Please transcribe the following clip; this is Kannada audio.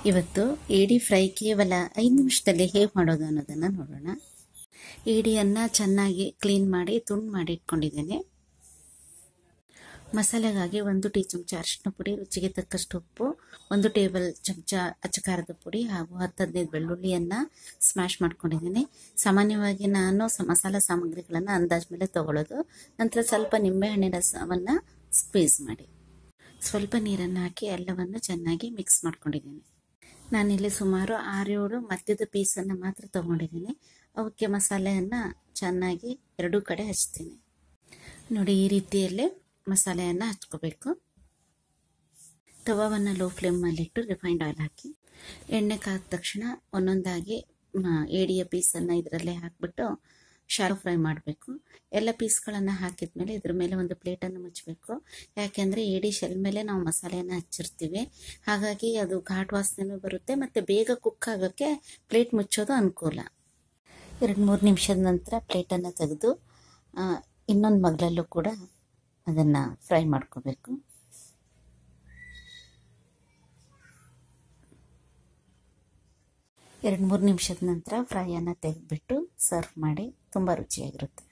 ಇವತ್ತು ಏಡಿ ಫ್ರೈ ಕೇವಲ 5 ನಿಮಿಷದಲ್ಲಿ ಹೇಗೆ ಮಾಡೋದು ಅನ್ನೋದನ್ನು ನೋಡೋಣ. ಏಡಿಯನ್ನು ಚೆನ್ನಾಗಿ ಕ್ಲೀನ್ ಮಾಡಿ ತುಂಡು ಮಾಡಿ ಇಟ್ಕೊಂಡಿದ್ದೇನೆ. ಮಸಾಲೆಗಾಗಿ 1 ಟೀ ಚಮಚ ಅರಿಶಿನ ಪುಡಿ, ರುಚಿಗೆ ತಕ್ಕಷ್ಟು ಉಪ್ಪು, 1 ಟೇಬಲ್ ಚಮಚ ಅಚ್ಚಕಾರದ ಪುಡಿ ಹಾಗೂ 10-15 ಬೆಳ್ಳುಳ್ಳಿಯನ್ನು ಸ್ಮ್ಯಾಶ್ ಮಾಡ್ಕೊಂಡಿದ್ದೀನಿ. ಸಾಮಾನ್ಯವಾಗಿ ನಾನು ಮಸಾಲೆ ಸಾಮಗ್ರಿಗಳನ್ನು ಅಂದಾಜು ಮೇಲೆ ತಗೊಳ್ಳೋದು. ನಂತರ ಸ್ವಲ್ಪ ನಿಂಬೆಹಣ್ಣಿನ ರಸವನ್ನು ಸ್ಕ್ವೀಸ್ ಮಾಡಿ ಸ್ವಲ್ಪ ನೀರನ್ನು ಹಾಕಿ ಎಲ್ಲವನ್ನು ಚೆನ್ನಾಗಿ ಮಿಕ್ಸ್ ಮಾಡ್ಕೊಂಡಿದ್ದೀನಿ. ನಾನಿಲ್ಲಿ ಸುಮಾರು 6-7 ಮಧ್ಯದ ಪೀಸನ್ನು ಮಾತ್ರ ತಗೊಂಡಿದ್ದೀನಿ. ಅವಕ್ಕೆ ಮಸಾಲೆಯನ್ನು ಚೆನ್ನಾಗಿ 2 ಕಡೆ ಹಚ್ತೀನಿ. ನೋಡಿ, ಈ ರೀತಿಯಲ್ಲೇ ಮಸಾಲೆಯನ್ನು ಹಚ್ಕೋಬೇಕು. ತವಾವನ್ನು ಲೋ ಫ್ಲೇಮಲ್ಲಿಟ್ಟು ರಿಫೈಂಡ್ ಆಯಿಲ್ ಹಾಕಿ ಎಣ್ಣೆ ಕಾದ ತಕ್ಷಣ ಒಂದೊಂದಾಗಿ ಏಡಿಯ ಪೀಸನ್ನು ಇದರಲ್ಲೇ ಹಾಕಿಬಿಟ್ಟು ಶಾಲೋ ಫ್ರೈ ಮಾಡಬೇಕು. ಎಲ್ಲ ಪೀಸ್ಗಳನ್ನು ಹಾಕಿದ ಮೇಲೆ ಇದ್ರ ಮೇಲೆ ಒಂದು ಪ್ಲೇಟನ್ನು ಮುಚ್ಚಬೇಕು. ಯಾಕೆಂದರೆ ಏಡಿ ಶೆಲ್ ಮೇಲೆ ನಾವು ಮಸಾಲೆಯನ್ನು ಹಚ್ಚಿರ್ತೀವಿ, ಹಾಗಾಗಿ ಅದು ಘಾಟ್ ವಾಸನೆನೂ ಬರುತ್ತೆ ಮತ್ತು ಬೇಗ ಕುಕ್ ಆಗೋಕ್ಕೆ ಪ್ಲೇಟ್ ಮುಚ್ಚೋದು ಅನುಕೂಲ. 2-3 ನಿಮಿಷದ ನಂತರ ಪ್ಲೇಟನ್ನು ತೆಗೆದು ಇನ್ನೊಂದು ಮಗ್ಲಲ್ಲೂ ಕೂಡ ಅದನ್ನು ಫ್ರೈ ಮಾಡ್ಕೋಬೇಕು. ಎರಡು 3 ನಿಮಿಷದ ನಂತರ ಫ್ರೈಯನ್ನು ತೆಗೆದುಬಿಟ್ಟು ಸರ್ವ್ ಮಾಡಿ. ತುಂಬ ರುಚಿಯಾಗಿರುತ್ತೆ.